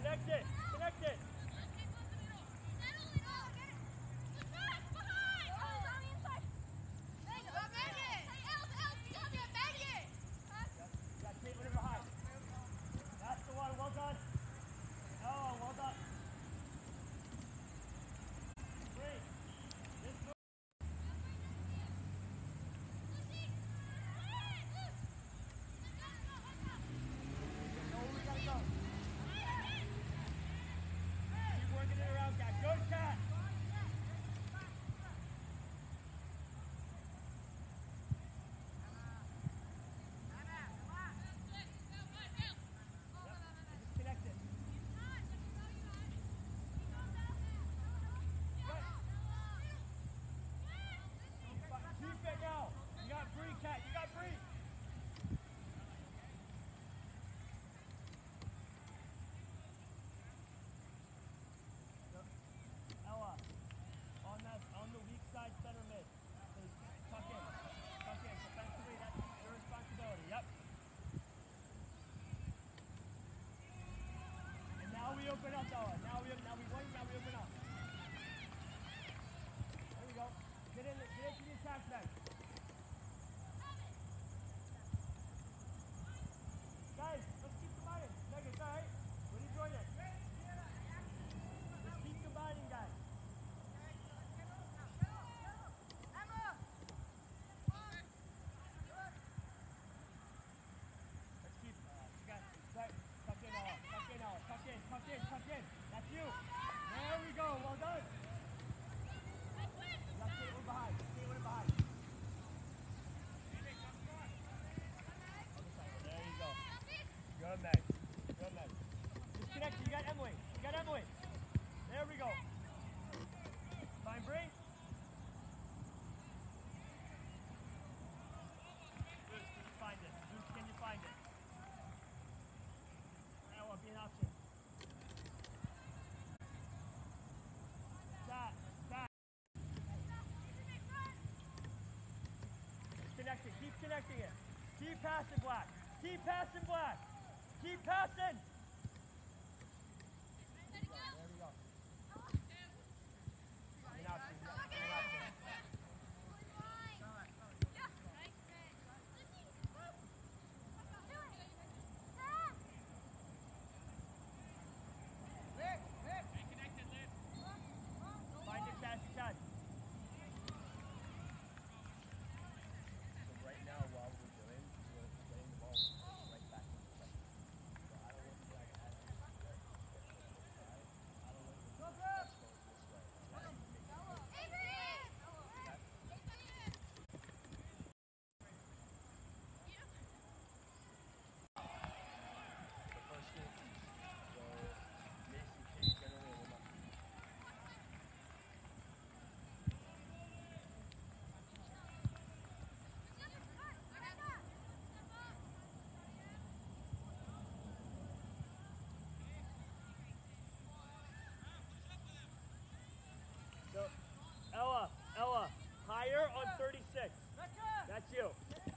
Connect it. Connect it. Well done. Oh, well done. Great. This move. Go, we gotta go. Keep working it around, Cat. Good, Cat. Open up, Noah. Now we open up. There we go. Get into the attack then. Guys, let's keep combining. Megan, it's alright. What are you doing it? Let's keep combining, guys. Let's keep, tuck in. That's you. There we go. Well done. Let's stay one behind. There you go. Good, Meg. Just connect. You got Emily. There we go. Fine, Bree. Bruce, can you find it? That won't be an option. Keep connecting it. Keep passing, Black. Keep passing. There we go. An option. Find it, Chad. Ella, higher on 36. That's you.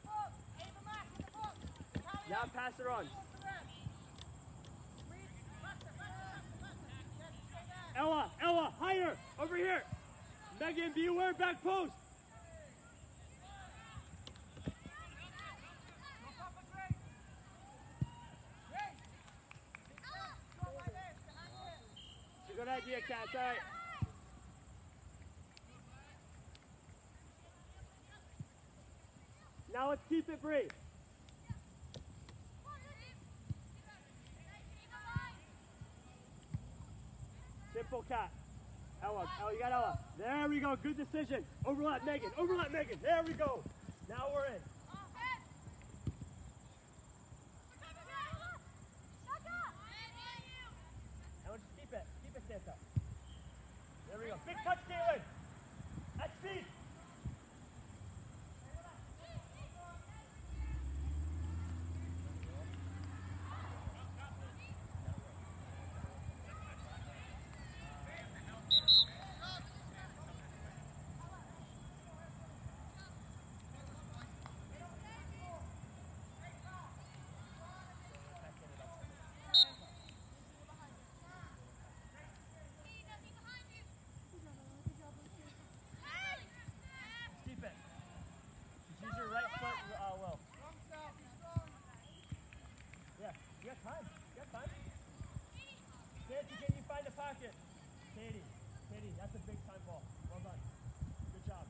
Now pass it on. Ella, higher, over here. Megan, be aware, back post. It's a good idea, Kat, all right. Now let's keep it brief. Simple, Cat. Ella, you got Ella. There we go, good decision. Overlap Megan. There we go. Now we're in. Now just keep it, Santa. There we go. Big touch, Caitlin. At speed. That's a big time ball. Well done. Good job.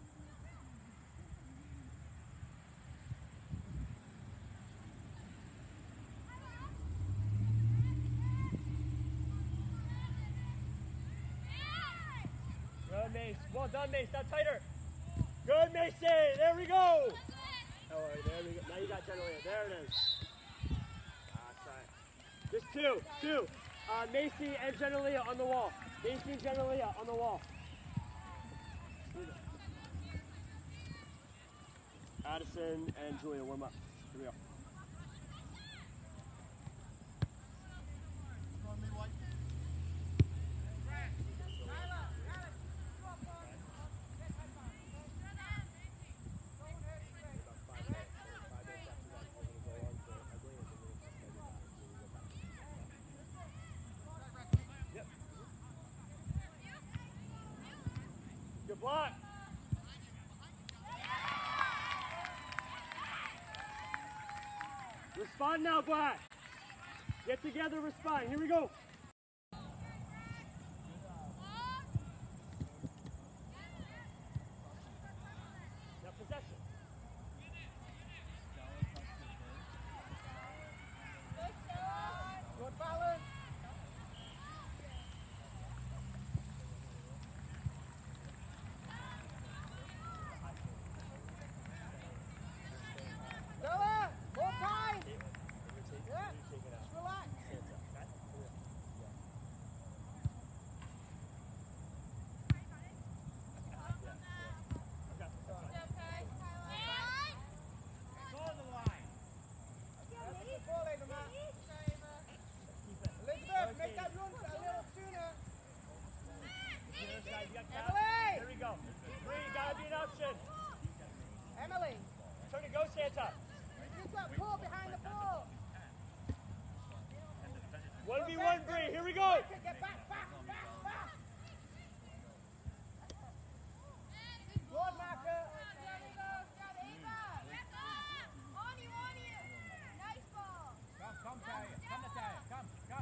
Good, Mace. Well done, Mace. Now tighter. Good, Macy. There we go. Oh, there we go. Now you got General. There it is. Outside. Just two. Macy and Genelia on the wall. Macy and Genelia on the wall. Addison and Julia, warm up. Here we go. Good block. Respond now, Black. Get together, respond. Here we go. Now possession. Good balance. There we go. Three, gotta be an option. Emily. Turn to go, Santa. Just that pull behind the ball. 1v1, Bree. Here we go. Get back. Good marker. Nice ball. Come, Talia. Come, Natalia. Come.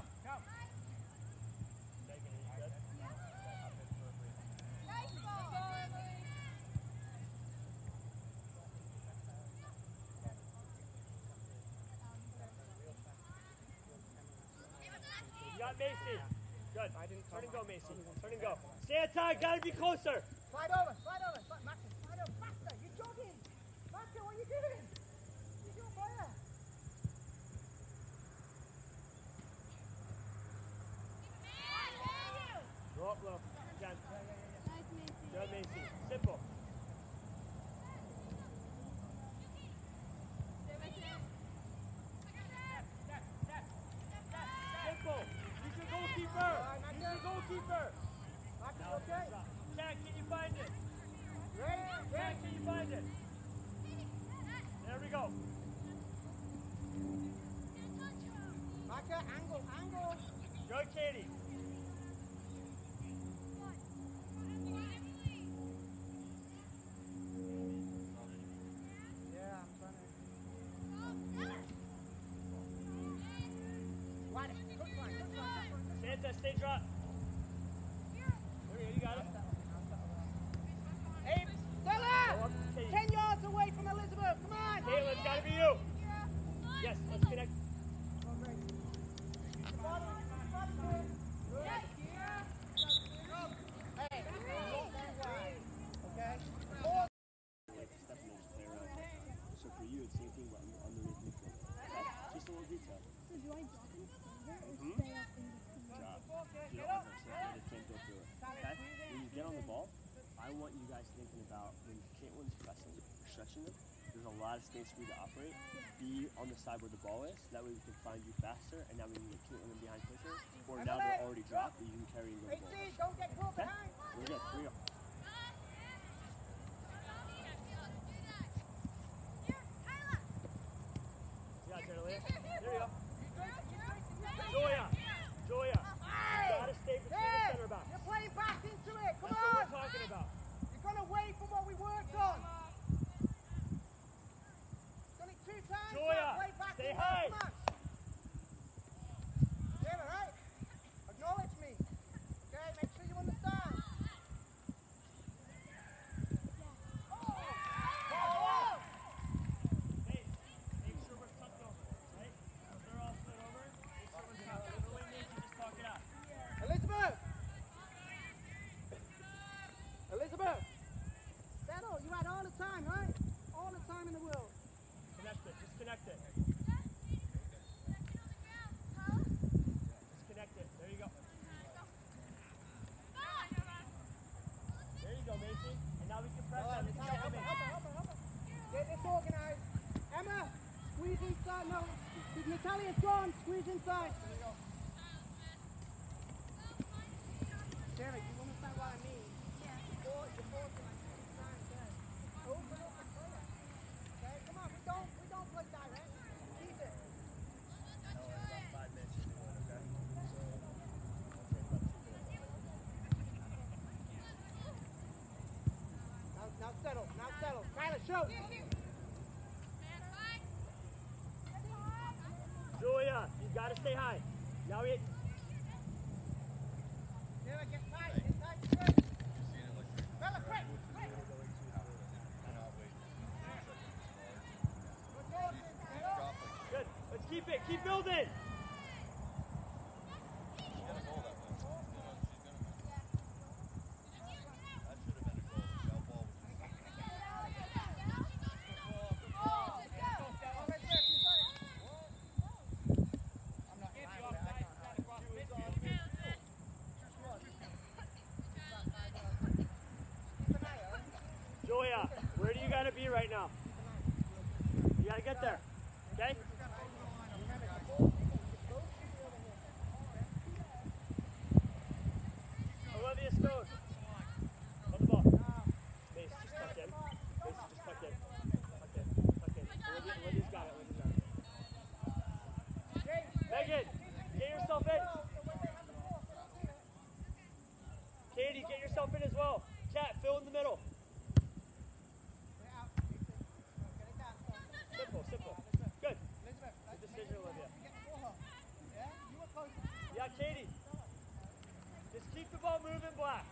Nice ball. You got Macy. Good. Turn and go, Macy. Turn and go. Santa, gotta be closer. Slide over. Slide over faster. You're jogging. Marker, what are you doing? You're your player. Go up low. Again. Nice, Macy. Good, Macy. Simple. Simple. Use your goalkeeper. Use your goalkeeper. Marker, okay? Cat, can you find it? Ready? Cat, can you find it? There we go. Marker, angle. Good, Katie. Yeah, I'm trying to. Wide. Good line. Santa, stay drop. There we go, you got it. Hey, Go Stella! up, Katie. 10 yards away from Elizabeth. Come on. Caitlin, it's gotta be you. Yes, let's connect. So for you, it's the same thing, but underneath midfield. Okay? Just a little detail. So do I drop in or Mhm. stay up in Job. Get on her so that they can't go through it. Okay? When you get on the ball, I want you guys thinking about when Caitlin's pressing or stretching them, there's a lot of space for you to operate. Be on the side where the ball is, that way we can find you faster, and now we can get Caitlin in behind quicker. Or now they're already dropped, and you can carry and go to the ball. AC, don't get caught Okay? behind. We're good. Here we go. Yeah, Generally. There you go. Joya. Gotta stay between the center backs. You're playing back into it. Come That's what on. we're talking about. You've gone away from what we worked on. Done it 2 times. Joya, now. Play back stay into high. it. Come on. Taylor, right? Acknowledge me. Okay, make sure you understand. No. Natalia's gone. Squeeze inside. Sarah, you understand what I mean? Yeah. You're forcing like 3 times there. Open up and play it. Okay, come on. We don't play direct. Keep it. No, in about 5 minutes you'll be good, okay? So, I'll take about 2 minutes. Now settle. Now settle. Kyla, shoot. Julia, you gotta stay high. Now we. Sarah, get tight. Get tight. Good. Bella, quick. Quick. Good ball, Sarah. Good. Let's keep it. Keep building. Julia, where do you gotta be right now? You gotta get there. Okay? Olivia Stone. On the ball. Mace, just tuck in. Mace, just tuck in. Tuck in. Tuck in. Olivia's got it. Olivia's got it. Megan, get yourself in. Katie, get yourself in as well. Kat, fill in the middle. Simple. Good. Good decision, Olivia. Yeah, Katie. Just keep the ball moving, Black.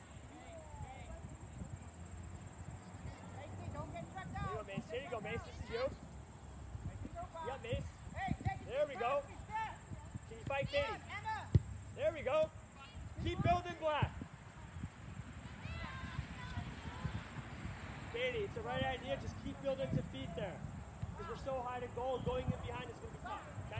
Here you go, Mace. This is you. Yeah, Mace. There we go. Can you fight Katie? There we go. Keep building, Black. Katie, it's the right idea. Just keep building to feet there. Because we're so high to goal, going in behind is going to be tough, okay?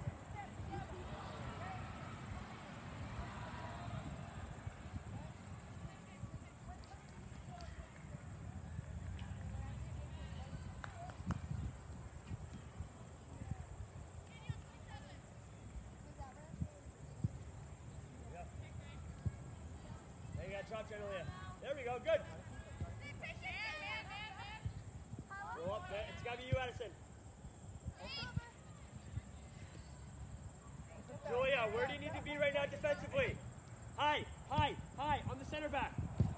There you go, drop gently in. There we go, good. Go up there. It's got to be you, Addison. Julia, where do you need to be right now defensively? High, on the center back.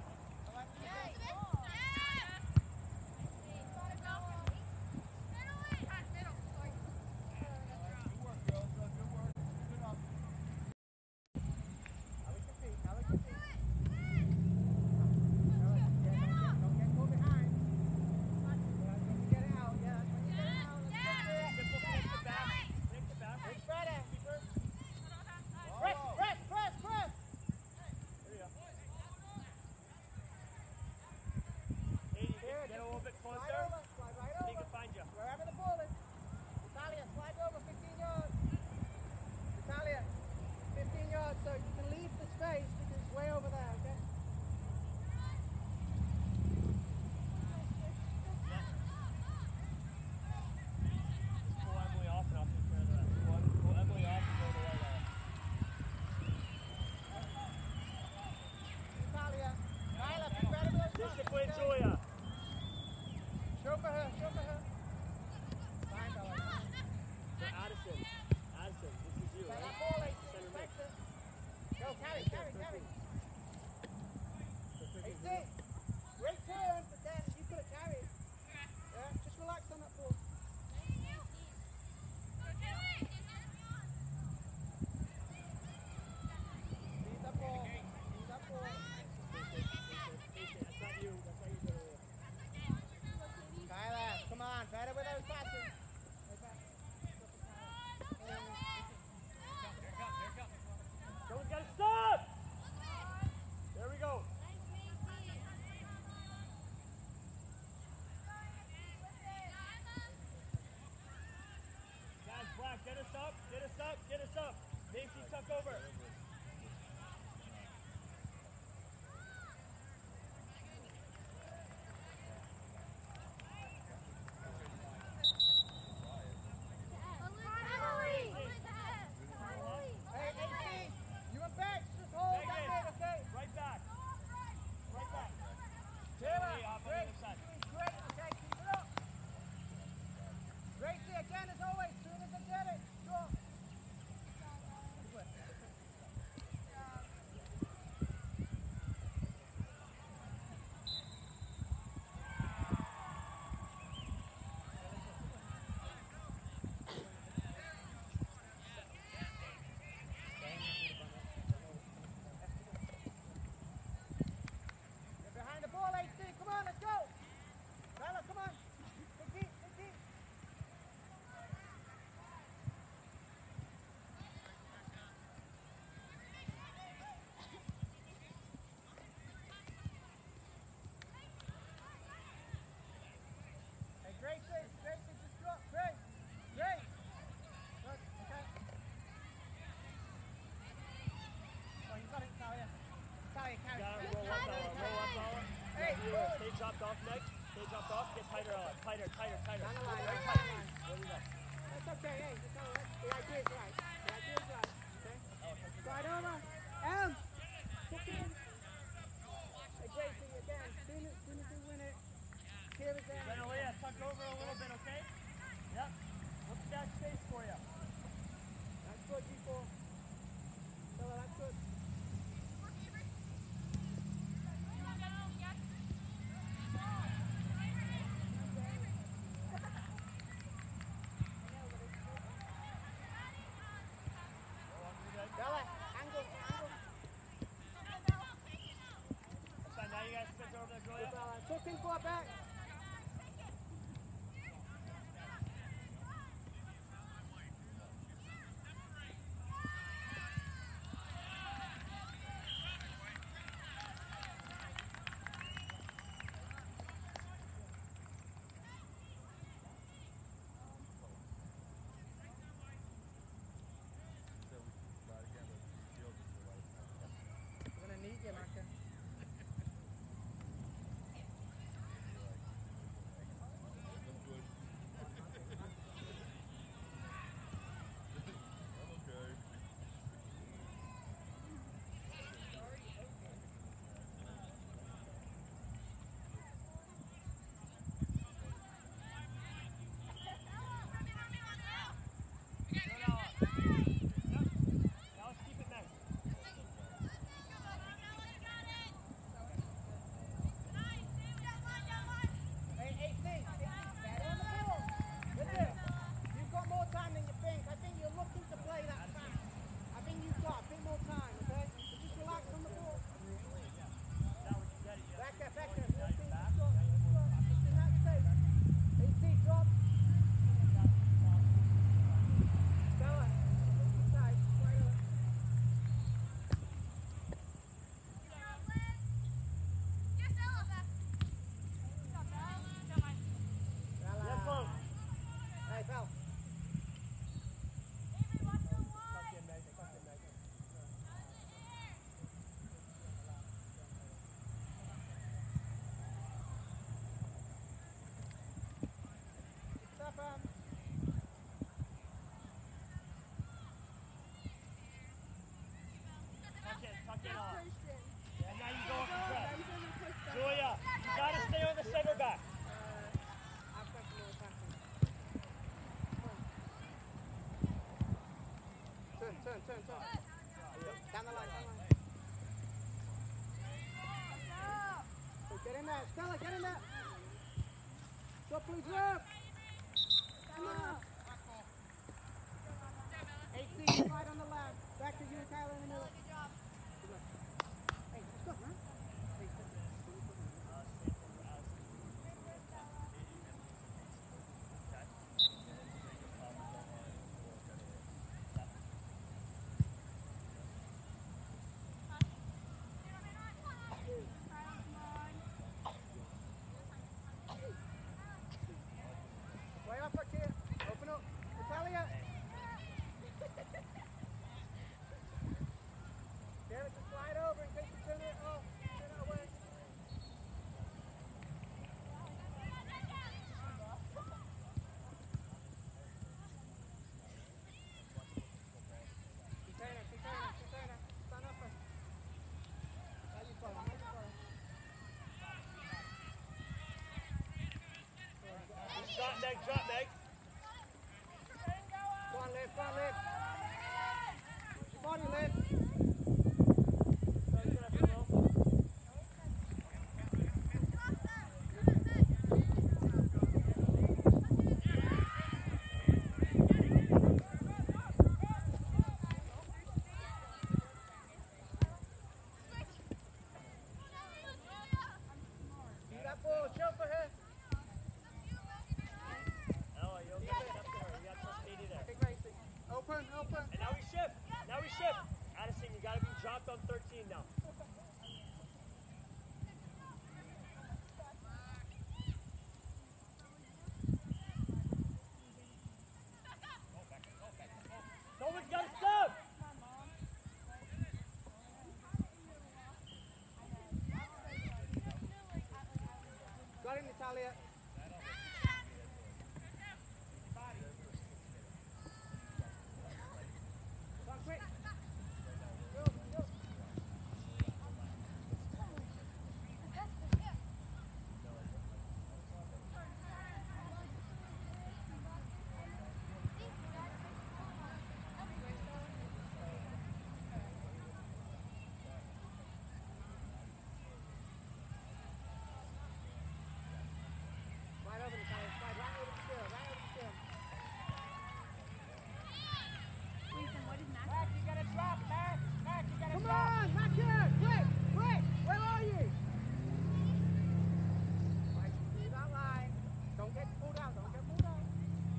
Discipline, Julia. Show for her. Fine, Bella. So Addison, this is you, That right? ball, AC, Center mid. flex it. Go, carry. AC, great turn, but then you've got to carry it. Yeah, just relax on that ball. Leave that ball. Face it, that's not you, good. Stay dropped off next. Stay dropped off. Get tighter, tighter. Down the line, Very down tight. the line. There you go. That's okay, hey, just go. The idea is right. The idea is right. Okay? Slide over. Hook in. Hey, Gracie, again, soon as you win it, here is in. Then Aaliyah, tuck over a little bit, okay? Yep. Look at that space for you. That's good, G4. Stella, that's good. Bella, angle. That's fine. Now you guys spin over there, Julia. Bella, took in for back. We're gonna need you, Marcus. Now let's keep it nice. Hey, stay on the ball. Listen, you've got more time than you think. I think you're looking to play that fast. I think you've got a bit more time, okay? So just relax on the ball. Back there. More speed. Just in that space. AC, drop. Bella, inside. Right up. Bella. Get close. Hey, Bella. Tuck in, Megan. Stop, Tuck in on. Christian. And now you go off the press. I'm gonna push back. Julia, you gotta stay on the center back. I've got some more passing. Turn. Down the line. So get in there. Stella, get in there. Drop, please, drop. Come on. AC, right on the left. Back to you, Kyler, in the middle. Hey, that's good, man. Hey, way off our kid. Open up. Natalia. Derek, just slide over in case you turn it off. Turn it away. Container. Stand up first. How you follow? Drop, Meg. Go on, Liv. Use your body, Liv. Do that ball. Chill for her. Ella, you'll get it up there. You got to Katie there. Okay, Gracie. Open. Talia. Come on, quick. Go, go. Slide over the Talia. Slide right over the field. Right over the field. Jason, what is Max? Mac, you gotta drop, Mac. Mac, you gotta drop. Come on, Mac here. Quick, quick. Where are you? Right, through that line. Don't get pulled out. Don't get pulled out.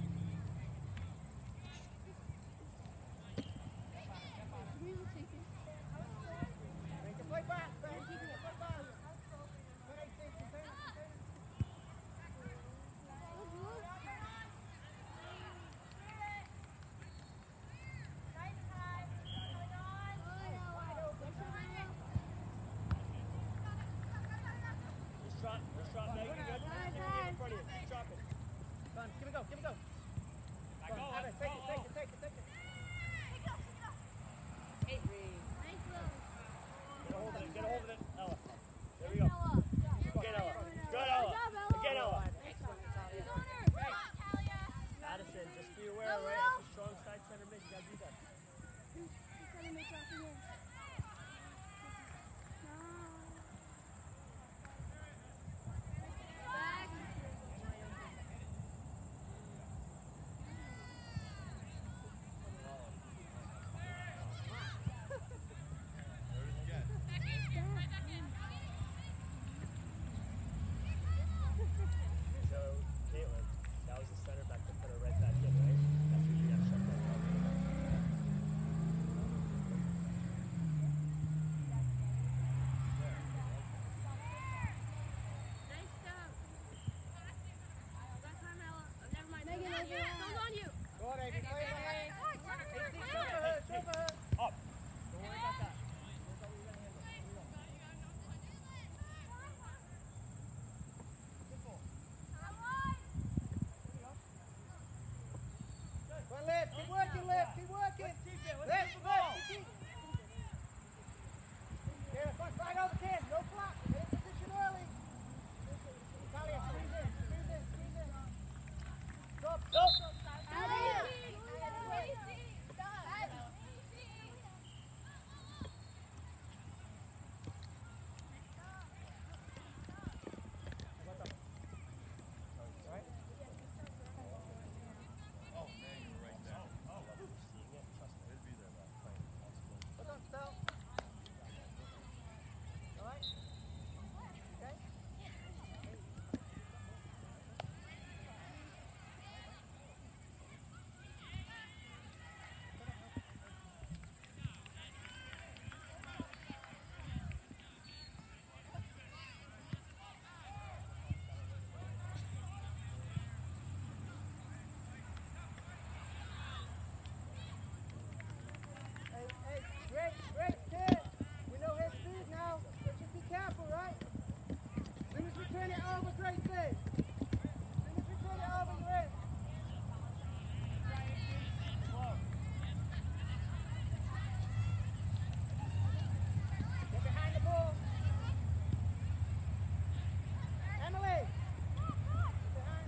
We will take it. Make the play back, Ben. Play back. Put 18, contain it. Just drop, Megan. You got Nice, in nice. front of you. Just drop it. Come on, give it go, give it go. Come on, have it. Take it, take it, take it, take it. Hey, Reed. Nice look. Get a hold of it. Get a hold of it. Ella. There we go. Get Ella. Good, Ella. Again, Ella. Excellent, Talia. Addison, just be aware, right? That's a strong side center mid. You gotta do that. So, Caitlin, that was the center back that put her right back in, right? That's what you gotta shut that down. Nice stuff. That time, Ella. Oh, never mind. Megan, Don't over there. on you. Go on, Amy. Play it away. Show for her, show for her. Up. Don't worry about that. Worry about what you gotta handle. Here we go. Go on, Liv. Keep working, Liv. Keep working. Liv, keep. Yeah, come on, slide over, kid. No flap. Get in position early. Talia, squeeze in, squeeze in, squeeze in. Stop, stop, stop. Hold on, stop. All right? Okay? Hey, great, kid. We know his speed now, but just be careful, right? As soon as we turn it over, Gracie. As soon as we turn it over, you're in. Get behind the ball. Emily. Get behind.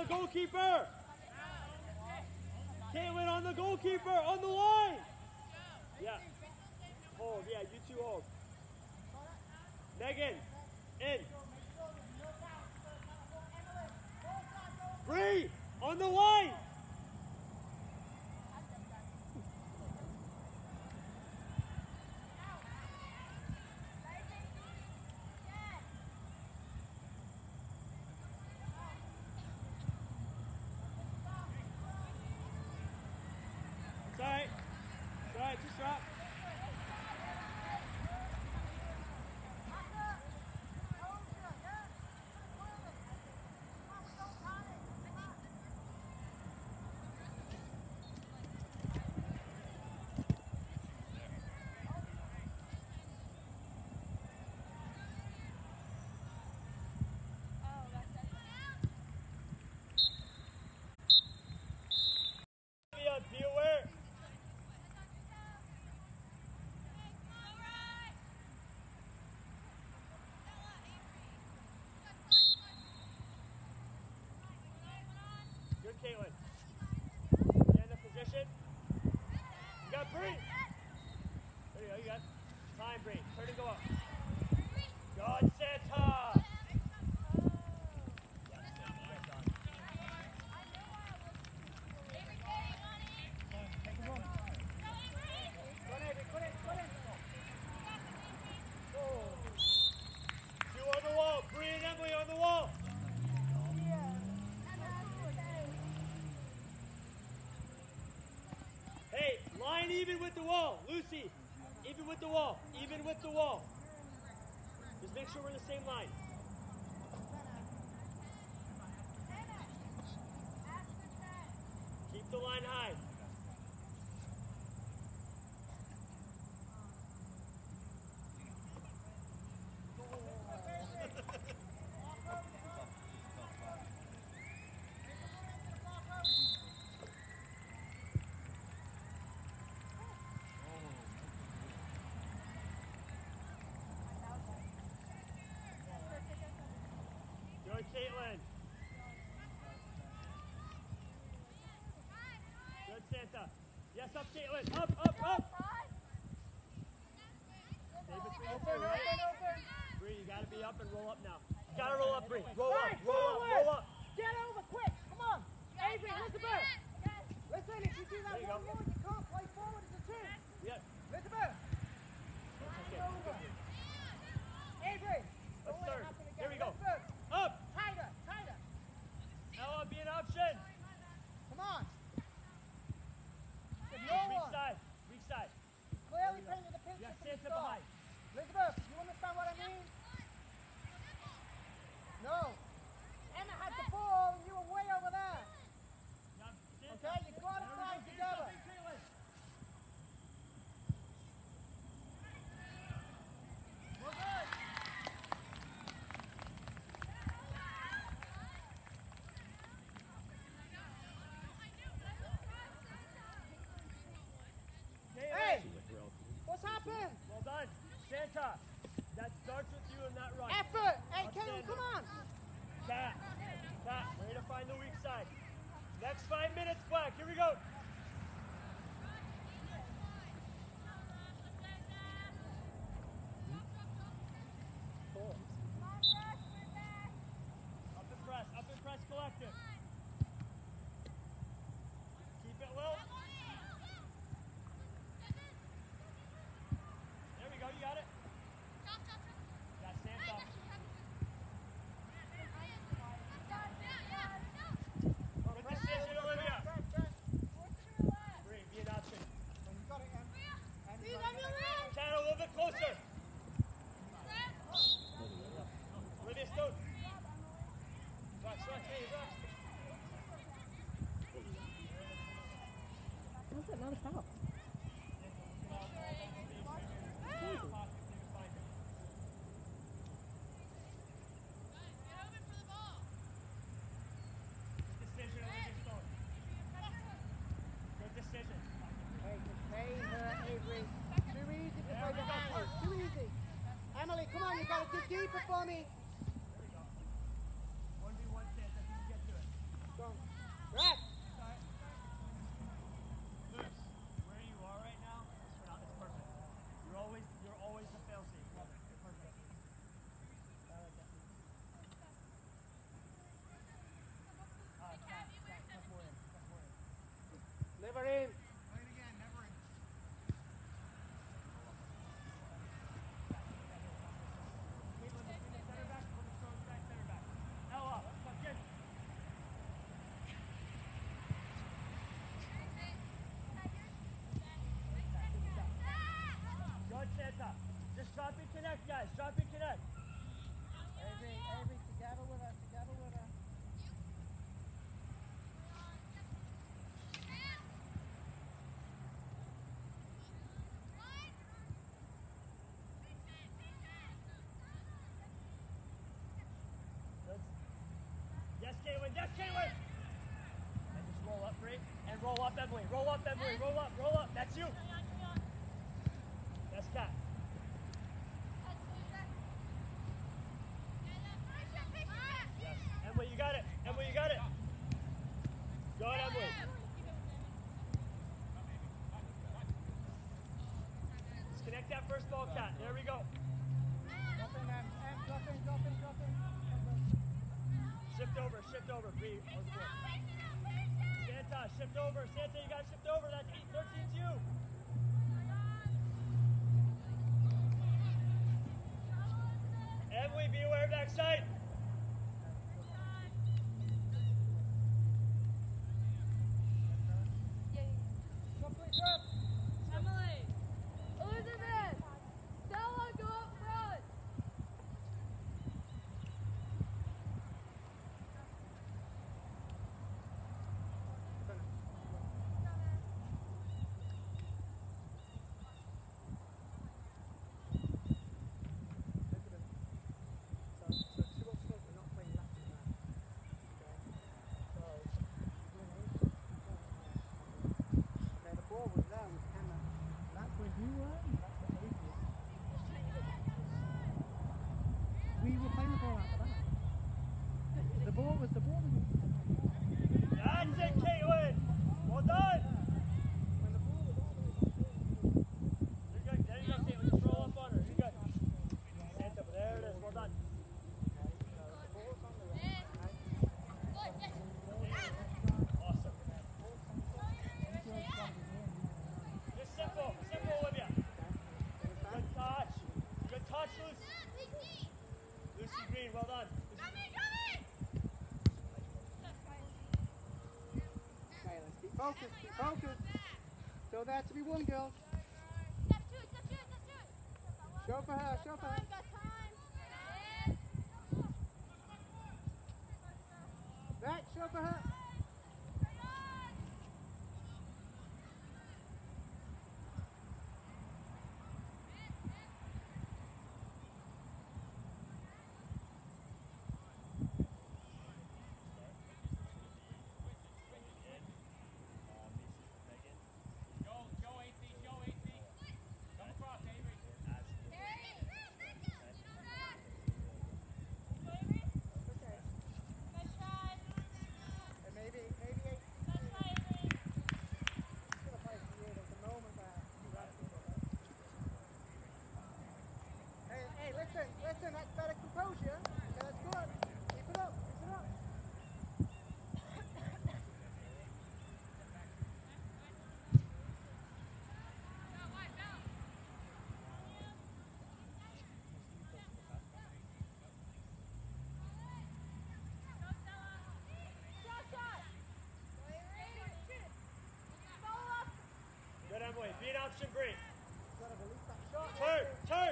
goalkeeper. Caitlin on the goalkeeper, on the line. Yeah. Hold, yeah, you two hold. Megan, in. Bree, on the line. It's all right. It's all right, just drop. Be aware. Good, Caitlin. Get in the position. You got Bree. There you go, you got time, Bree. Turn and go up. Good, Santa. Even with the wall, Lucy, even with the wall, even with the wall. Just make sure we're in the same line. Keep the line high. Good, Caitlin. Good, Santa. Yes, up, Caitlin. Up, up, up. Stay between the two, right? Bree, you got to be up and roll up now. You got to roll up, Bree. Roll up, roll up, roll up. Get over quick. Come on. Avery, Elizabeth. Listen, if you do that one more, you can't play forward as a two. Yep. Elizabeth. Avery. Let's start. Here we go. Elizabeth. Up. Tighter, tighter. Ella, be an option. Come on. There's no Weak one. side. Weak side. Clearly painted the picture Yes, from the Santa start. behind. Elizabeth, you understand what I mean? No. Emma had the ball and you were way over there. Okay, you've got to slide together. We're good. Hey, what's happened? Well done. Santa, that starts with you and that run. Effort. Hey, Caleb, Outstanding. come on. Cat. Cat, way to find the weak side. Next 5 minutes, Black. Here we go. Up and press collective. Keep it low. There we go, you got it. Got Santa. Good decision, Olivia. Bree, be an option. You got it, Em. Cat, a little bit closer. Olivia Stone. Rock, hey, rock. How's it not a foul? Decision, Olivia Stone. Good decision. Hey, contain her, Avery. Too easy to play behind you. Too easy. Emily, come on, you got to dig deeper for me. 1v1 Santa, if you can get to it. Go on. Santa. Just drop and connect, guys. Drop and connect. Avery, together with her, together with her. Yes, Caitlin. Yes, Caitlin. And just roll up, Bree. And roll up, Emily. Roll up, Emily. Roll up, roll up. That's you. That's Kat. Yes. Emily, you got it. Emily, you got it. Go ahead, Emily. Just connect that first ball, Kat. There we go. Drop in, drop in, drop in, drop in. Shift over, Bree. Santa, shift over. Santa, you got to shift over. That's 8-13's you. Emily, be aware of that side. Emily, Elizabeth, Stella, go up front. We were playing the ball after that. The ball was That's it, Caitlin. Well done. when the ball was all the way You're good. There you go, Caitlin. Just roll up on her. You're good. Santa, but there it is. Well done. Awesome. Just simple. Simple, Olivia. Good touch. Good touch, Lucy. Lucy Green, well done. Okay, let's keep focused, keep focused. Still there to be won, girls. Show for her, show for her. Back, show for her. Listen, that's better composure. Okay, that's good. Keep it up, keep it up. Good, Emily. Beat option, Bree. Gotta release that shot. Turn, turn.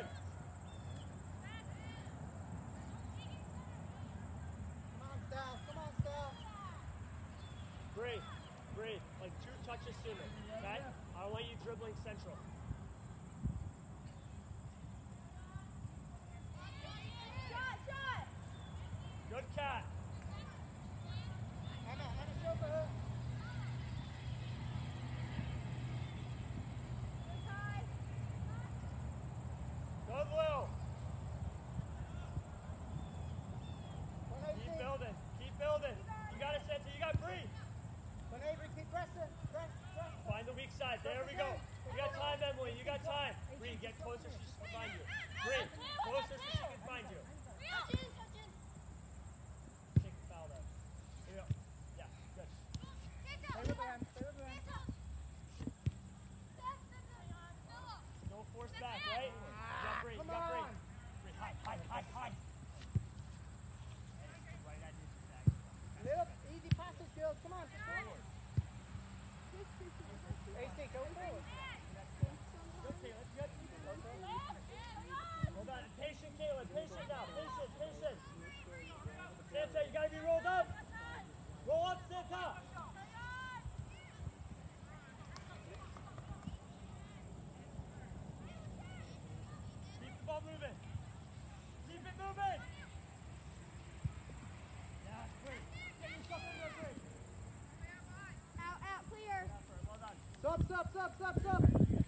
Come on, Stel. Bree, like 2 touches sooner, okay? I don't want you dribbling central. Good Cat. Emma, show for her. Go Blue. Keep building. Keep building. You got it, Santa. You got Bree. When Avery, keep pressing. Press. Find the weak side. There we go. You got time, Emily. You got time. Bree, get closer so she can find you. Bree, closer so she can find you. Take the foul there. Here we go. Yeah, good. Stay with them. No force back, right? You got Bree. You Come got Bree. on. Bree, hide. Right at you. Little easy passes, girls. Come on. AC, go forward. Okay, let's get. Stop.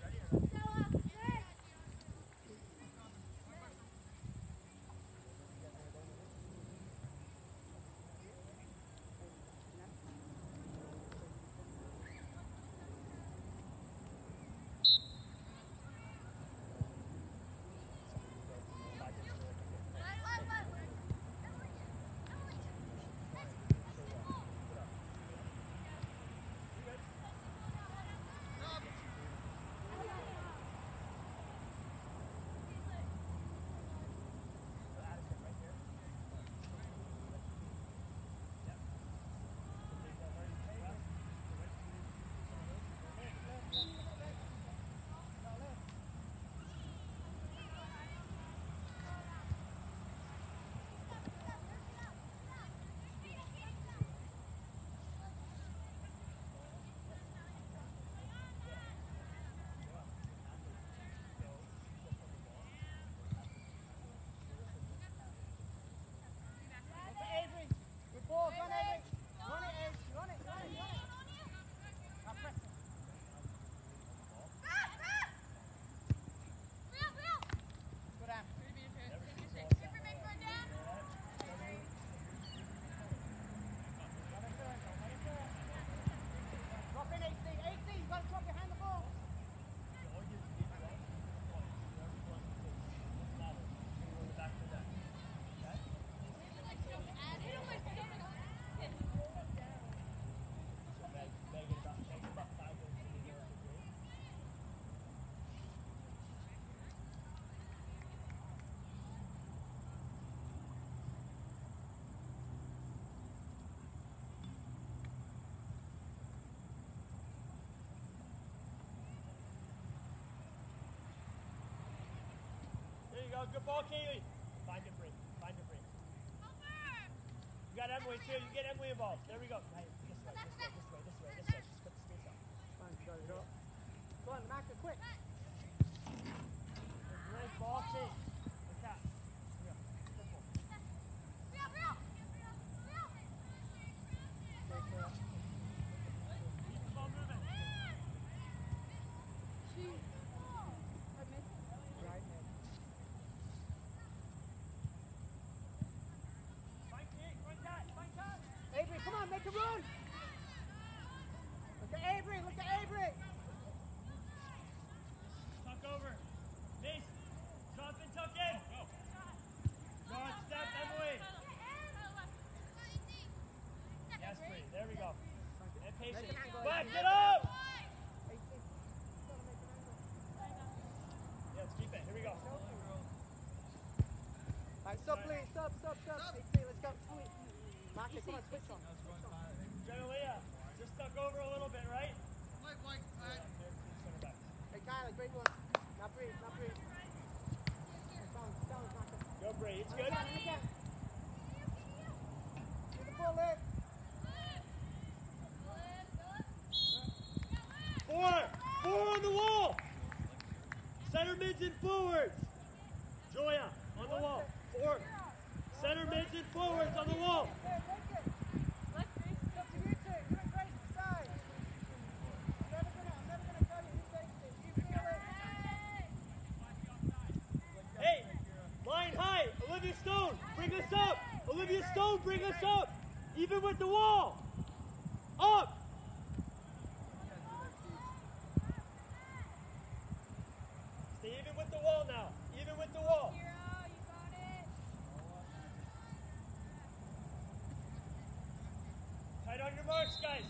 Good ball, Kaylee. Find a break. You got Emily too. You get Emily involved. There we go. Hey, this way. Just put the space out. Fine, go. Go on, Maka, quick. Great ball, Kate. Like that. Here. Simple. Keep the ball moving. Right, Nick. Avery, come on, make a run! Look at Avery! Tuck over. Mace, drop and tuck in. Go. Guard, step, Emily. Yes, Bree. There we go. And patient. Back it up! Yeah, let's keep it. Here we go. Alright, stop, please. Stop. 18, let's go. Marcus, come on, switch on. Generally, just tuck over a little bit, right? Hey, Kylie, great one. Now breathe. Balance, Marcus. Go, Bree. It's good. Again. Get the ball in. Four on the wall. Center mids and forwards. Joya, on the wall. 4. Center mids and forwards on the wall. Hey, line high. Olivia Stone, bring us up. Olivia Stone, bring us up. Even with the wall. Up. Stay even with the wall now. Even with the wall. Tight on your marks, guys.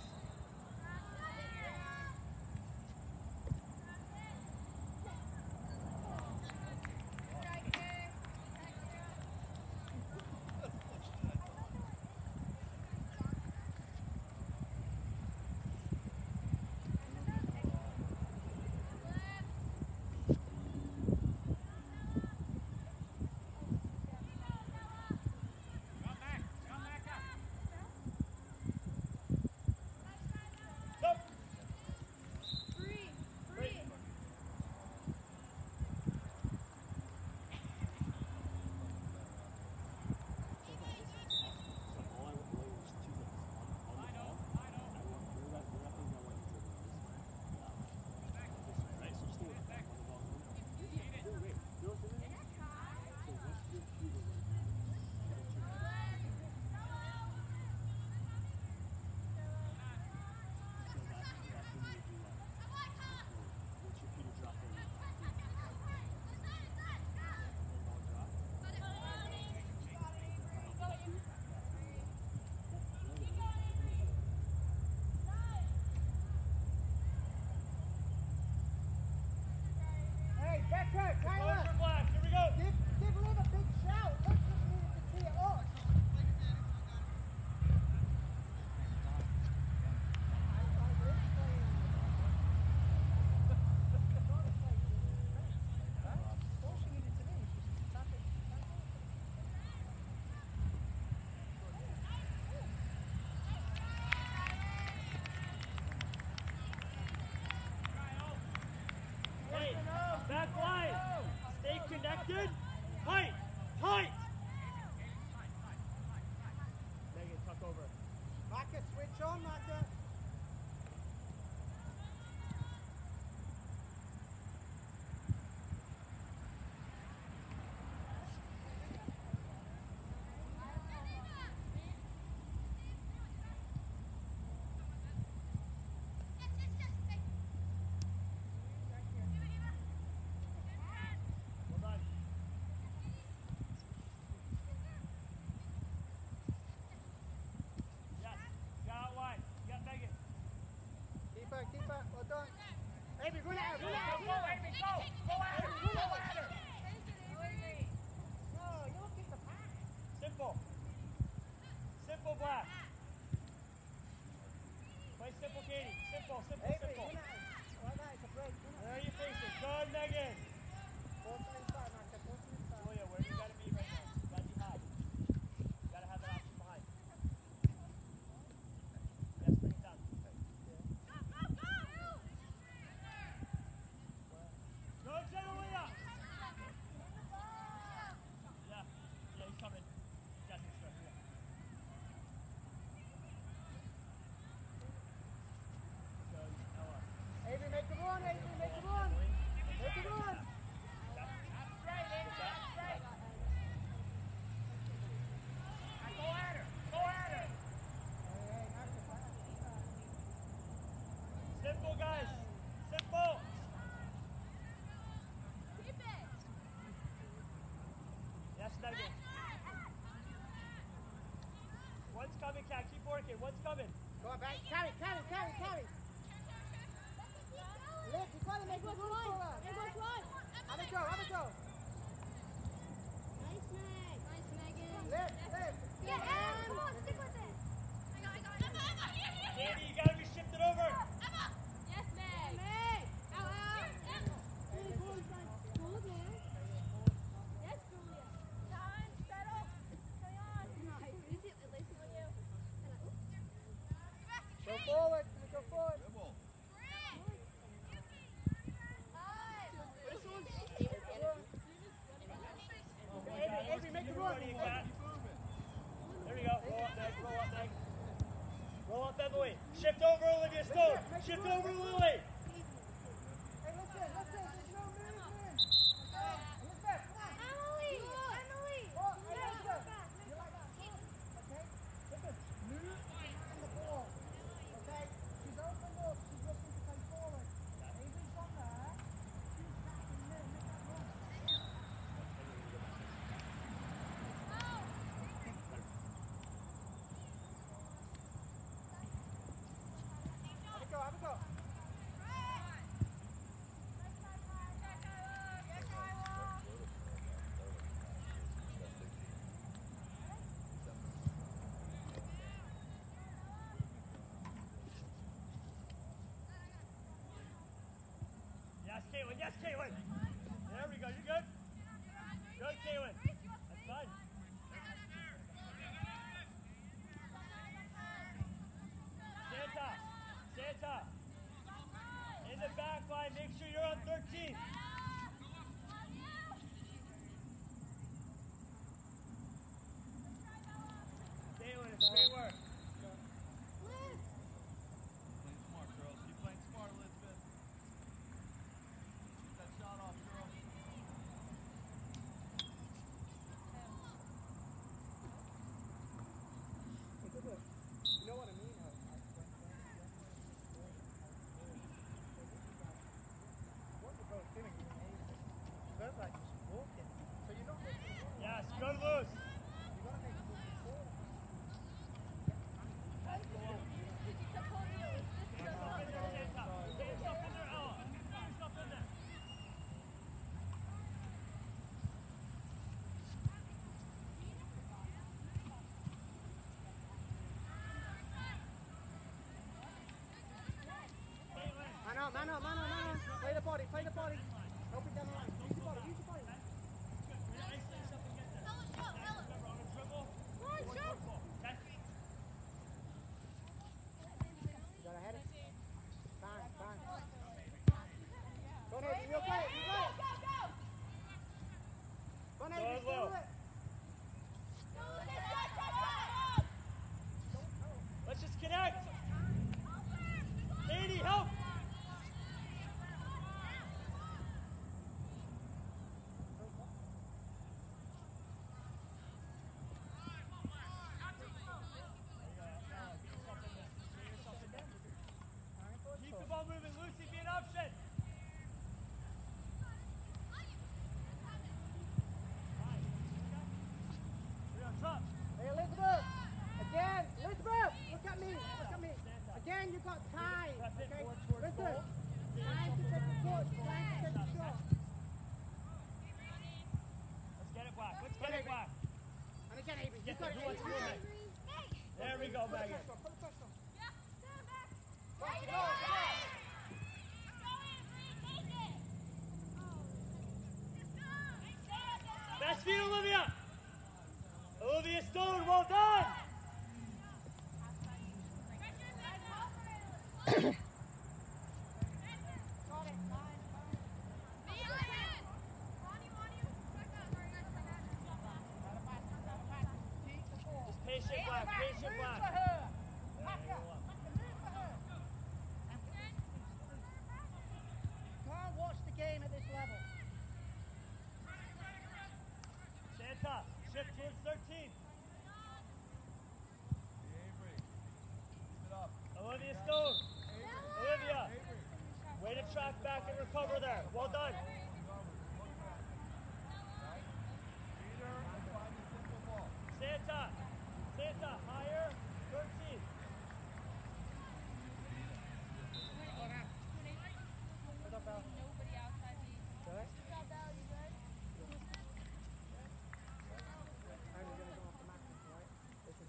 Austin! Tight! Tight! Megan, tuck over. Marcus, switch on, Marcus. Well done. Yes. You got out wide. You got Megan. Keep her, well done. Avery, run out, run out, Go, run out. Amy, go! Go at her! Go at her! No, you're looking for pass. Simple. Simple, Black. Play simple, Katie. Simple, simple, Avery, simple. run out. Well, that is a break. Run out. Where are you facing? Good, Megan. Force him inside, Marcus, force him inside. Julia, where you gotta be right now? You gotta be high. You gotta have that option behind. Yes, bring it down. Good, Julia. Yeah, he's coming. Got this right here. Good, Ella. Avery, make the run, Avery, make the run. Make the run. Simple, guys. Simple. Yes, Megan. One's coming, Cat. Keep working. One's coming. Go on, back. Carry. Liv, you gotta make a run for her. Have a go. Liv. Katie, you gotta be shifted over. Go forward. Go forward. Avery, make the run. There we go. Roll up, Meg. Roll up, Emily. Shift over, Olivia Stone. Shift over, Lily. Hey, listen. There's no movement. Elizabeth, come on. Oh, hey, Elizabeth. You like that? Okay. Listen. Move and the ball. Okay. She's opened up. She's looking to play forward. Avery's got there. She's back in the middle. Make that run. Have a go. Yes, Caitlin. There we go. You good? Good, Caitlin. That's fine. Santa. In the back line, make sure you're on 13. Caitlin, it's great work. Playing smart, girls. Keep playing smart, Elizabeth. Get that shot off, girl. You know what I mean? What you're both doing is amazing. You're both like just walking. So you're not making it forward. Yes, good loose. You've got to make it forward. Get yourself in there, Ella. Get yourself in there. Man up. Play the body. Help it down the line. Use your body. You gotta head it. Fine. Go ahead. You got it. Listen, trying to take a push, trying to take a shot. Let's get it back. Let's get it back. And again, Avery, Get you've got there. it. Who wants to move it? There we go, Megan. Put the pressure on. Best feed, Olivia. Olivia Stone, well done. Just patient black, patient black. Can't watch the game at this level. Santa, shift towards 13. Avery. Keep it up. Olivia Stone. Olivia, Avery. way to track back and recover there. Well done. Leader and find the simple ball. Santa, Santa, higher, 13. Nobody outside me. Good. What's up, Belle? You good? I'm going to go off the maximum, right? Listen.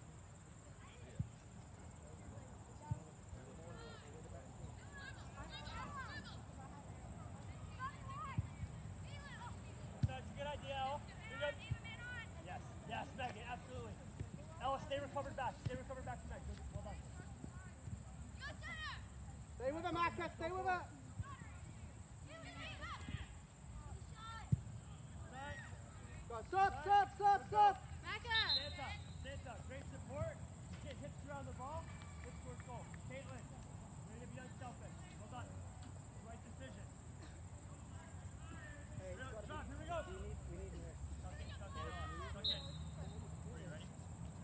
That's a good idea, Elle. You're good. Yes, yes, Megan, absolutely. Ella, stay recovered back. Stay recovered back to Meg. Good. Well done. Stay with her, Marcus. Stay with her. Go, stop, stop, stop, stop. Back up. Santa, Santa, great support. Get hits around the ball. Hits towards goal. Caitlin, ready to be unselfish. Well done. Right decision. Hey, Here, it's gotta John, be- here we go. we need this. Tuck in, tuck in, Ella. Tuck in. Are you ready?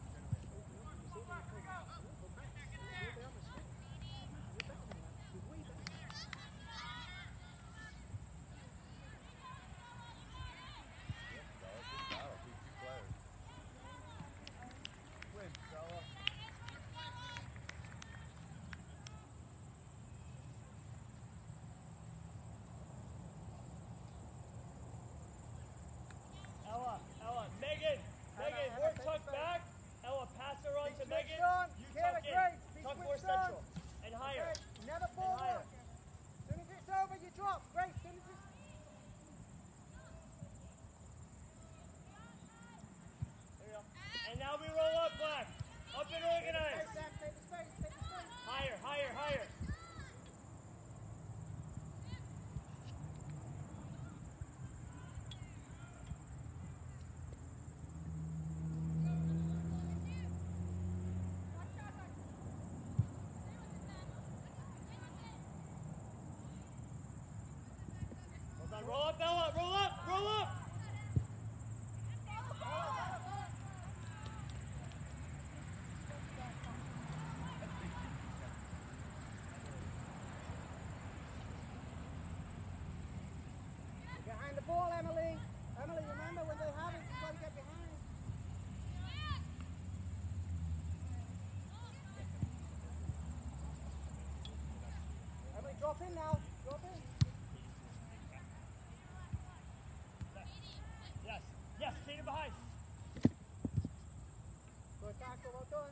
Win, Stella. Ella, Megan, Megan, Emma, work take tuck the back. Ella, pass her on Be to switched Megan. on. You Kayla, tuck in. great. Be Tuck more switched on. central. And higher. Okay, never And forward. higher. As soon as it's over, you drop. Great. As soon as it's... There you go. And now we roll up, Black. Up and organized. Take the space, take the space. Higher, higher, higher. Well done. Roll up, Bella. Roll up, roll up. Behind the ball, Emily. Emily, remember when they have it, you've got to get behind. Emily, drop in now. Drop in. Yes, yes, Katie behind. Good tackle, well done.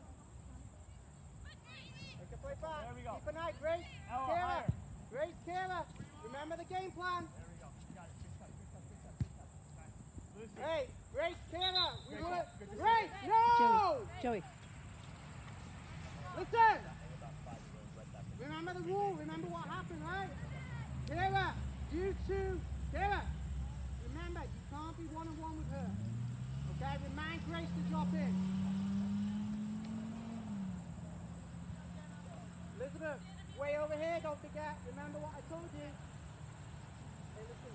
Take a play back. There we go. Keep an eye, Grace. Ella, Kayla. higher. Grace, Kayla. Remember the game plan. There we go. You got it. Good cut, good cut, good cut, good cut. Nice. Lucy. Hey, Grace, Kayla. We Great want call. it. Good decision. Grace, no! Joey. Listen. About 5 years, right back. Remember the rule. Remember what happened, right? Kayla, you two. Kayla, remember, you can't be one-on-one with her. Okay? Remind Grace to drop in. Elizabeth, way over here, don't forget. Remember what I told you. Hey, listen.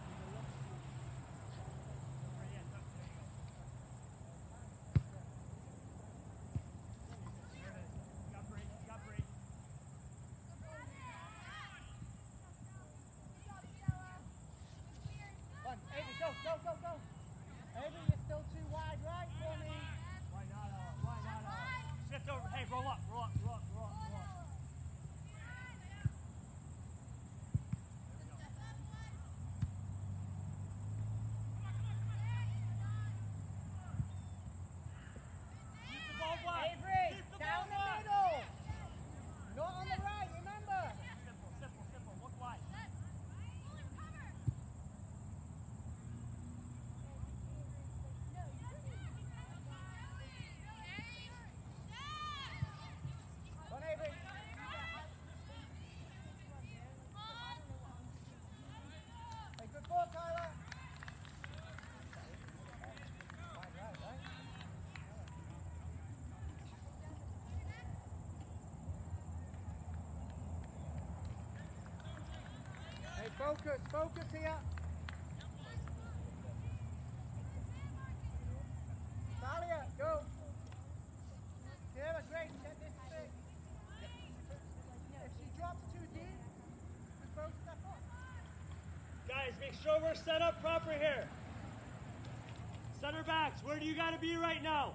Come on, Avery, go, go, go, go. Avery, you're still too wide right for me. Why not, Ella? Why not, Ella? Shift over. Hey, roll up, roll up, roll up, roll up, roll up. Focus, focus here. Talia, go. Kayla, great, get this thing. If she drops too deep, we both step up. Guys, make sure we're set up proper here. Center backs, where do you got to be right now?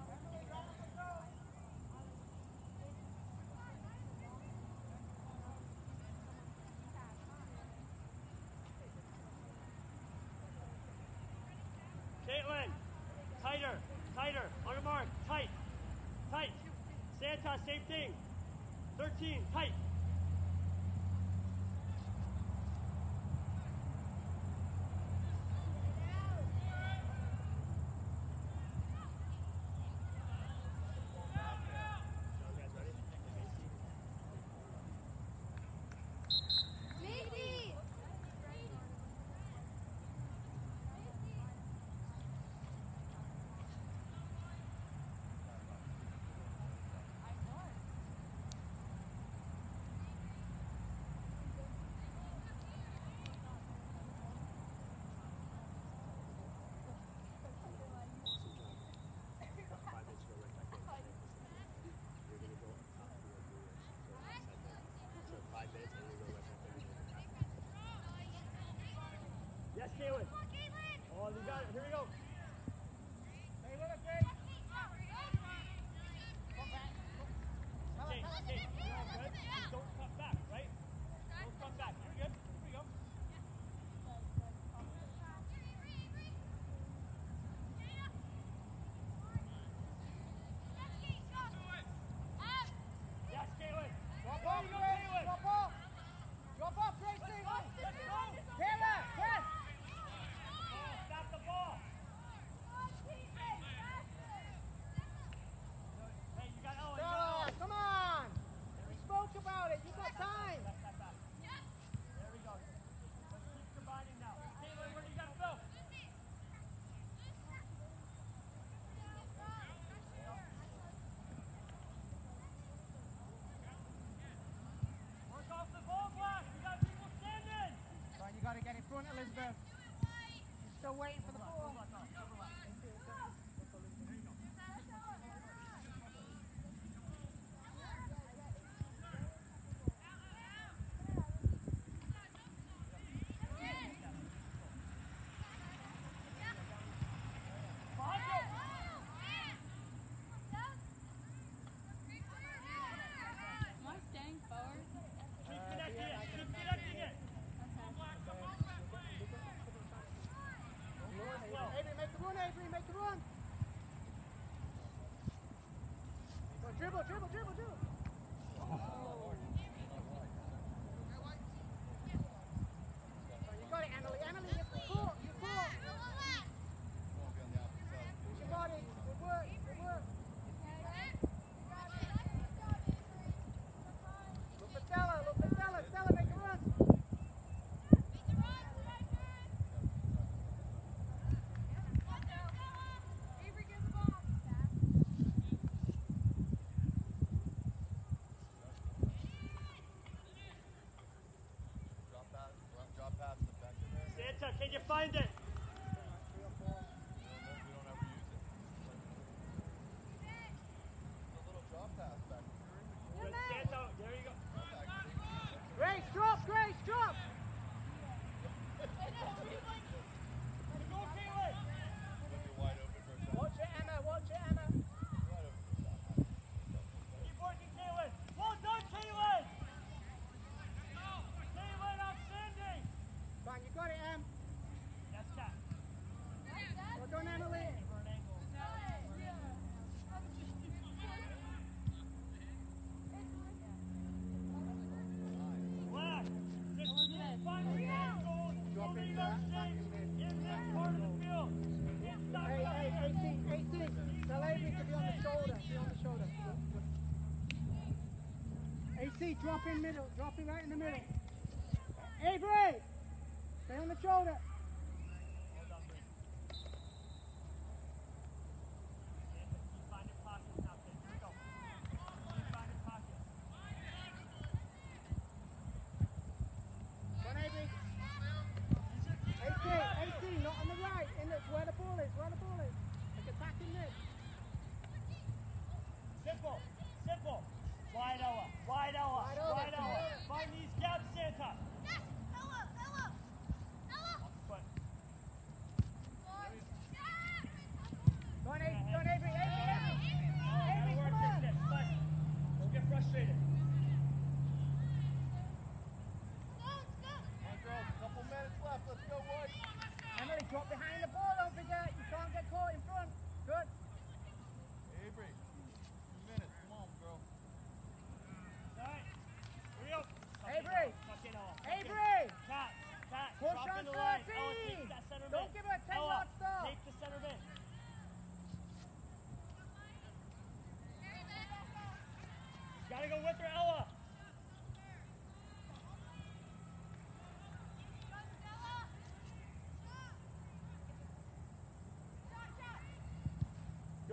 Caitlin, tighter, tighter, on your mark, tight, tight. Santa, same thing. 13, tight. Macy! Yes, Caitlin. Oh, you got it. Here we go. Hey, what a great. Okay, okay. You're all good. Just don't cut back, right? Don't cut back. You're good. Here we go. Yes, Caitlin. Drop There off, you go, Grace. Caitlin. Drop off. Drop off, Gracie. Let's go. Kayla, press. Stop the ball. Hey, you got Ellen. Stella, come on. We spoke about it. You got time. There we go. Let's keep combining now. Caitlin, where do you got to go? Work off the ball block. We got people standing. Right, you got to get in front, Elizabeth. You're still waiting for the ball. Am I staying forward? Keep connecting it. Keep connecting it. Avery, make the run, Avery, make the run. Go, dribble, dribble, dribble, dribble. You got it, Emily. Emily, you're caught. You're caught. Use your body. Good work, good work. Look for Stella, look for Stella. Stella, make the run. Avery, get the ball. Drop past the bench in there. Santa, can you find it? We don't ever use it. The little drop pass back here. Good, Santa. There you go. Grace, drop, Grace, drop. Go, Caitlin. Looking wide open for a shot. Watch it, Emma, watch it, Emma. Wide open for a shot. Keep working, Caitlin. Well done, Caitlin. Caitlin, outstanding. Fine, you got it, Em. Yes, Cat. Well done, Emily. For an angle. Black. Just find the angles. Drop Only into those that back things in mid. in this part of the field. Stop Hey, cutting. AC, tell Avery to be on the shoulder, be on the shoulder. AC, drop in middle, drop in right in the middle. Avery, stay on the shoulder. Well done, Bree. Santa, keep finding pockets out there. Here we go. Keep finding pockets. Come on, Avery.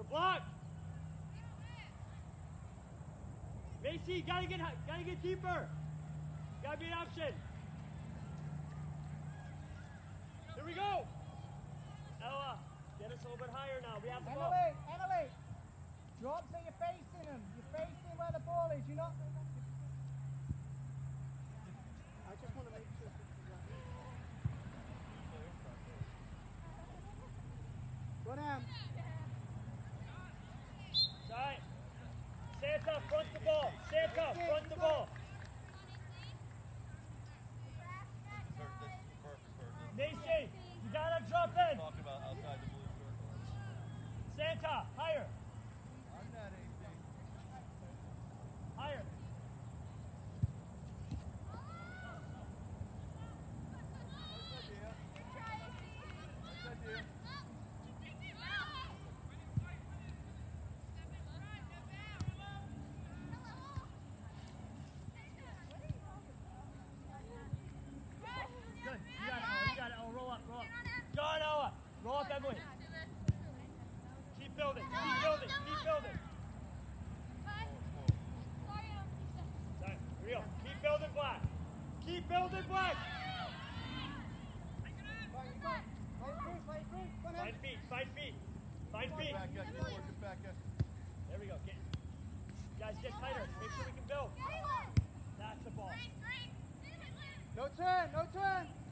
block. Macy, gotta get deeper. Gotta be an option. Here we go. Ella, get us a little bit higher now. We have the ball. Emily, drop so you're facing him. You're facing where the ball is. You're not. I just want to make sure. Go down. Right. Santa, front the ball. Santa, front the ball. Macy, you gotta drop in. Talking about outside the blue circle. Santa, higher. I'm not anything. Higher. Good. You got it, Ella. You got it, Ella. Roll up, roll up. Go on, Ella. Roll up, Emily. Keep building, keep building, keep building. Sorry, real. Keep building black. Keep building black. Find feet, find feet. Find feet. Back end, keep working back end. There we go. Guys, get tighter. Make sure we can build. That's the ball. No turn, no turn.